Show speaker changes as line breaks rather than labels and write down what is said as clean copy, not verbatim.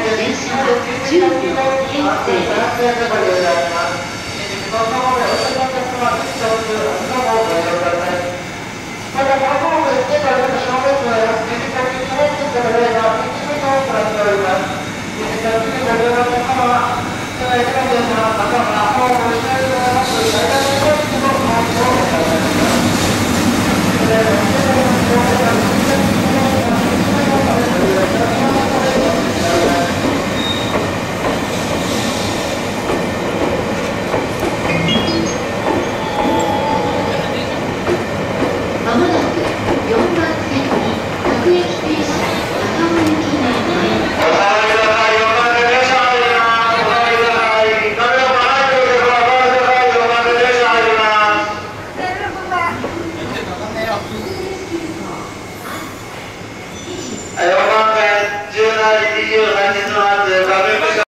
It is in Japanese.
電車は10両編成です。まもなく4番線に各駅停車高尾行きに参ります。
4番線17時28分発